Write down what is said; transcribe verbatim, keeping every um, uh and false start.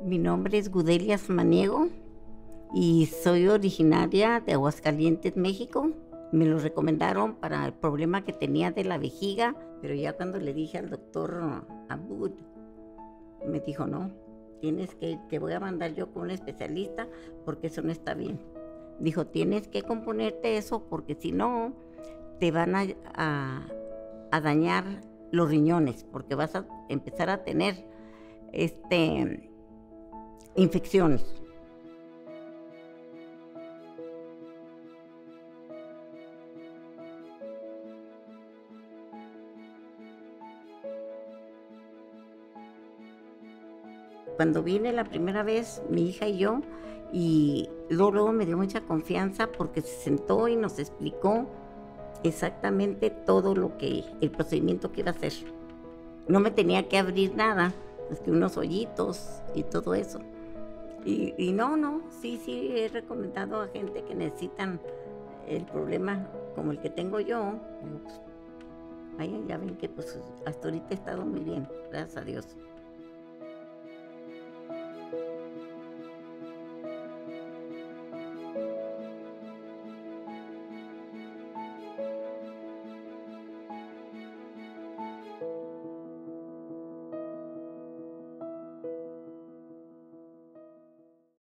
Mi nombre es Gudelia Samaniego y soy originaria de Aguascalientes, México. Me lo recomendaron para el problema que tenía de la vejiga, pero ya cuando le dije al doctor Abud, me dijo, no, tienes que, te voy a mandar yo con un especialista porque eso no está bien. Dijo, tienes que componerte eso porque si no, te van a, a, a dañar los riñones, porque vas a empezar a tener este, infecciones. Cuando vine la primera vez, mi hija y yo, y luego, luego me dio mucha confianza porque se sentó y nos explicó exactamente todo lo que, el procedimiento que iba a hacer. No me tenía que abrir nada, más que unos hoyitos y todo eso. Y, y no, no, sí, sí, he recomendado a gente que necesitan el problema como el que tengo yo. Digo, pues, vayan, ya ven que pues hasta ahorita he estado muy bien, gracias a Dios.